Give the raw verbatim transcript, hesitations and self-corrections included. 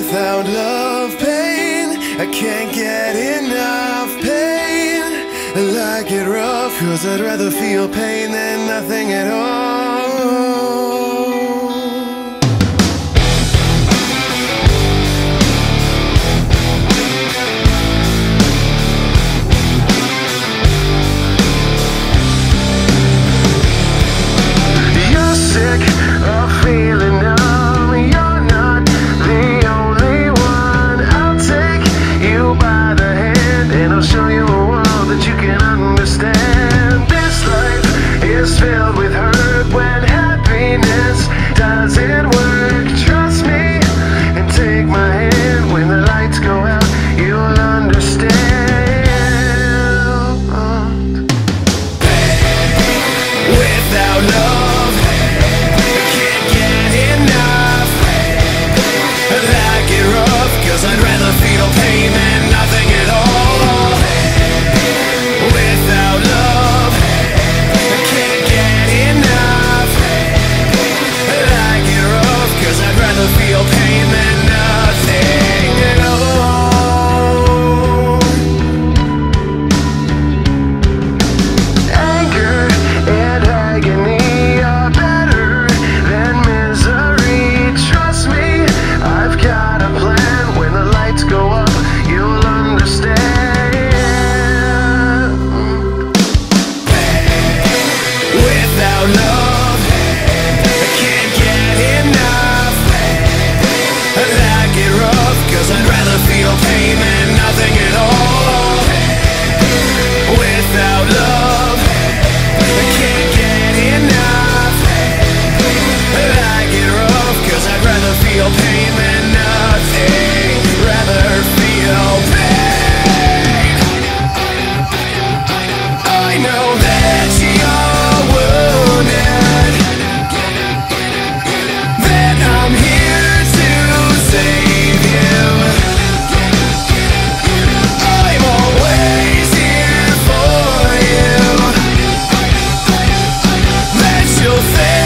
Without love, pain, I can't get enough pain. I like it rough, cause I'd rather feel pain than nothing at all. Filled with hurt when happiness doesn't work. Trust me and take my hand. When the lights go out, you'll understand. Without love, I can't get enough. I like it rough, cause I'd rather feel pain than nothing at all. Without love, feel pain than nothing at all. Anger and agony are better than misery. Trust me, I've got a plan. When the lights go up, you'll understand. Without love, I can't get enough. I like it rough, cause I'd rather feel pain than nothing at all. Without love, I can't get enough. I like it rough, cause I'd rather feel pain than nothing. Rather feel pain. I know that you're wounded, that I'm here to save you. I'm always here for you. That you'll fail.